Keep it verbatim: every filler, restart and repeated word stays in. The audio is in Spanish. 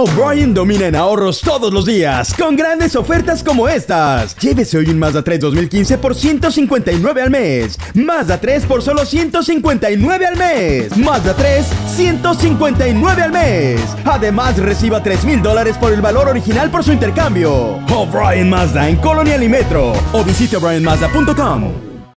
O'Brien domina en ahorros todos los días, con grandes ofertas como estas. Llévese hoy un Mazda tres dos mil quince por ciento cincuenta y nueve al mes. Mazda tres por solo ciento cincuenta y nueve al mes. Mazda tres, ciento cincuenta y nueve al mes. Además, reciba tres mil dólares por el valor original por su intercambio. O'Brien Mazda en Colonial y Metro. O visite o'brien mazda punto com.